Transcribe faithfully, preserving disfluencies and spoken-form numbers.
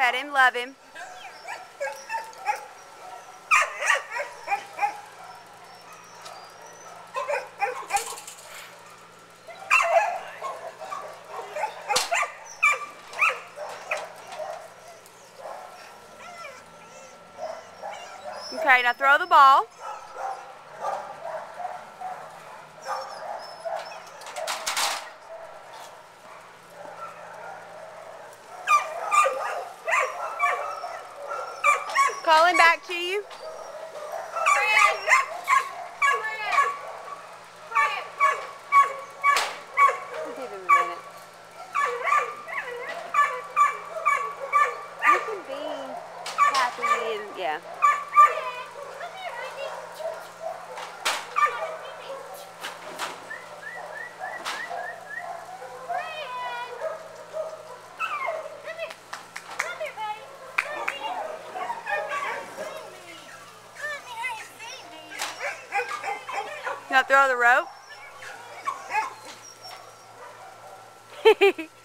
pet him, love him. Okay, now throw the ball. Calling back to you. Give him a minute. You can be happy and yeah. Now throw the rope.